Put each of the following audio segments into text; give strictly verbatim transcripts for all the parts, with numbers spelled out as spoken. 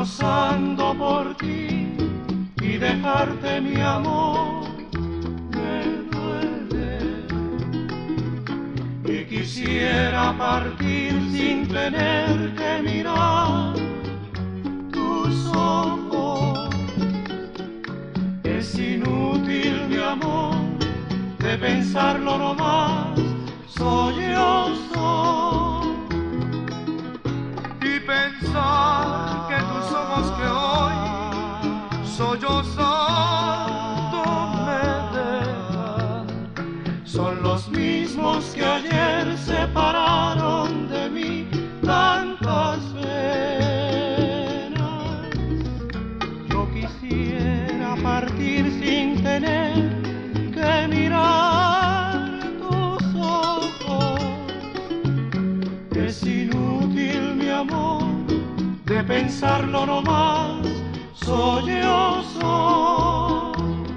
destrozando por ti y dejarte mi amor me duele. Y quisiera partir sin tener que mirar tus ojos. Es inútil mi amor, de pensarlo nomás sollozo. Y pensar que tus ojos que hoy sollozando me dejan son los mismos que ayer separaron de mí tantas penas. Yo quisiera partir sin tener que mirar tus ojos. Es inútil mi amor, de pensarlo nomás sollozo.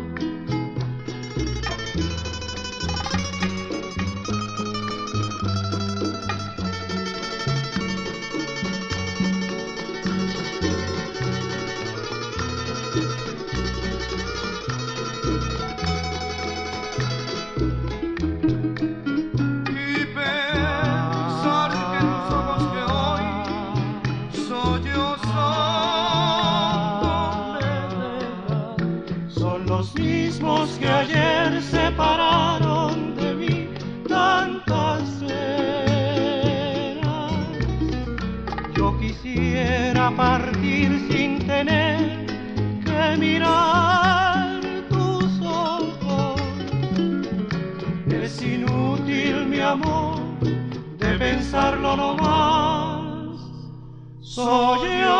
Los mismos que ayer separaron de mí tantas penas. Yo quisiera partir sin tener que mirar tus ojos. Es inútil mi amor, de pensarlo nomás soy yo.